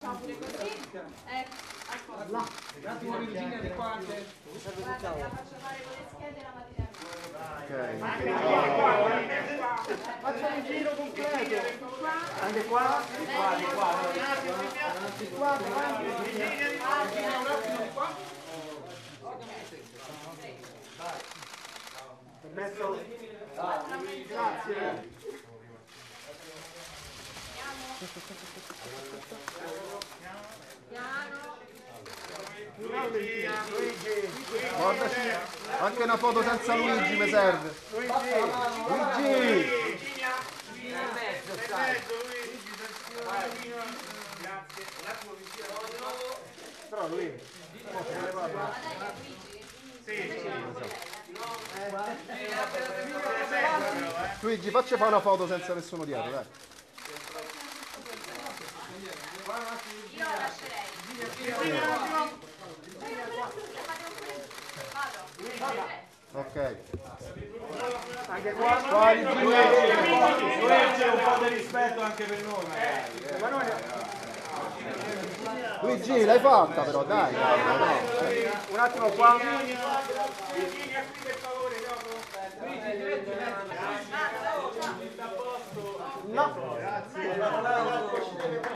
Pure così. Ecco. Un attimo Virginia di qua anche. Guarda, te la faccio fare con le schede la mattina. Facciamo un giro completo. Anche qua? Di qua. Di qua, davanti. Un attimo di qua. Permesso? Grazie. Guardaci, anche una foto senza Luigi mi serve. Luigi! Però lui Luigi, facci fare una foto senza nessuno dietro, dai. Io lascerei. Ok. anche qua. C'è un po' di rispetto anche per noi magari. Luigi, l'hai fatta però, dai. Un attimo qua. No.